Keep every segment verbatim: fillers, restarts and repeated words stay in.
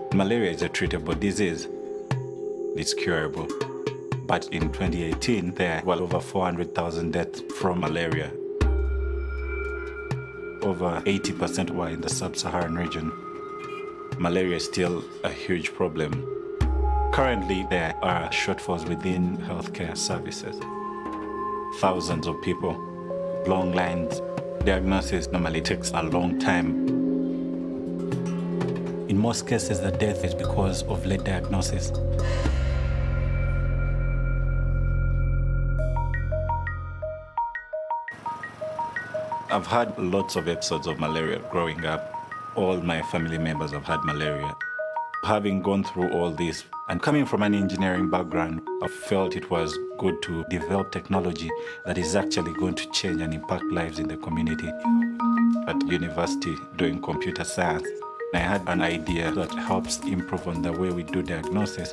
Malaria is a treatable disease. It's curable. But in twenty eighteen, there were over four hundred thousand deaths from malaria. Over eighty percent were in the sub-Saharan region. Malaria is still a huge problem. Currently, there are shortfalls within healthcare services. Thousands of people, long lines. Diagnosis normally takes a long time. In most cases, the death is because of late diagnosis. I've had lots of episodes of malaria growing up. All my family members have had malaria. Having gone through all this and coming from an engineering background, I felt it was good to develop technology that is actually going to change and impact lives in the community. At university, doing computer science, I had an idea that helps improve on the way we do diagnosis.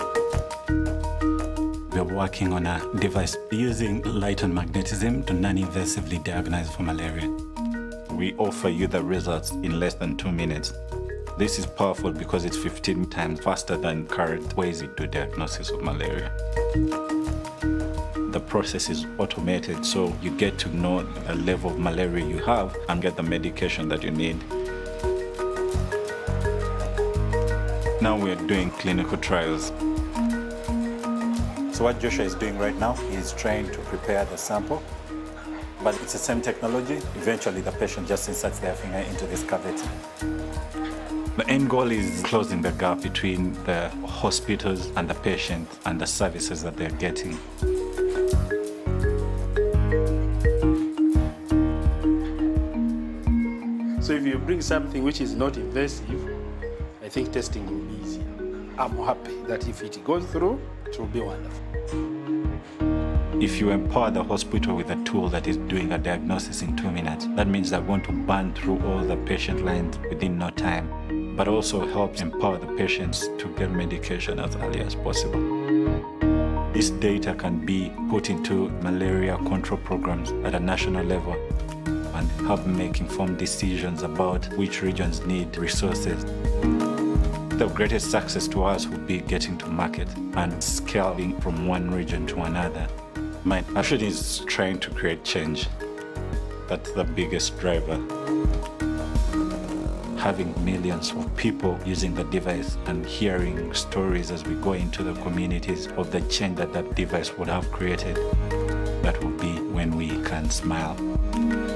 We're working on a device using light and magnetism to non-invasively diagnose for malaria. We offer you the results in less than two minutes. This is powerful because it's fifteen times faster than current ways we do diagnosis of malaria. The process is automated, so you get to know the level of malaria you have and get the medication that you need. Now we're doing clinical trials. So what Joshua is doing right now is trying to prepare the sample, but it's the same technology. Eventually the patient just inserts their finger into this cavity. The end goal is closing the gap between the hospitals and the patient and the services that they're getting. So if you bring something which is not invasive, I think testing will be easier. I'm happy that if it goes through, it will be wonderful. If you empower the hospital with a tool that is doing a diagnosis in two minutes, that means they're going to burn through all the patient lines within no time, but also helps empower the patients to get medication as early as possible. This data can be put into malaria control programs at a national level and help make informed decisions about which regions need resources. The greatest success to us would be getting to market and scaling from one region to another. My passion is trying to create change. That's the biggest driver. Having millions of people using the device and hearing stories as we go into the communities of the change that that device would have created, that will be when we can smile.